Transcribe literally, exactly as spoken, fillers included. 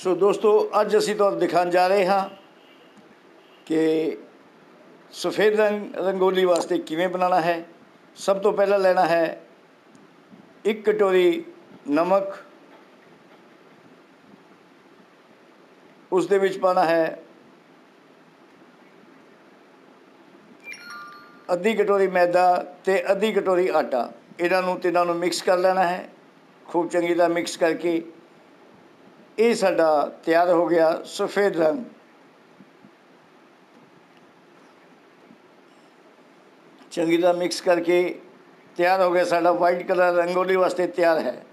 सो दोस्तों अज असी तो दिखाने जा रहे हाँ कि सफ़ेद रंग रंगोली वास्ते किवें बनाना है। सब तो पहला लेना है एक कटोरी नमक, उस दे विच पाना है अद्धी कटोरी मैदा ते अद्धी कटोरी आटा। इन्हों तीनों मिक्स कर लेना है खूब चंगी तरह मिक्स करके। ये साडा तैयार हो गया सफ़ेद रंग। चंगी तरह मिक्स करके तैयार हो गया साडा वाइट कलर रंगोली वास्ते तैयार है।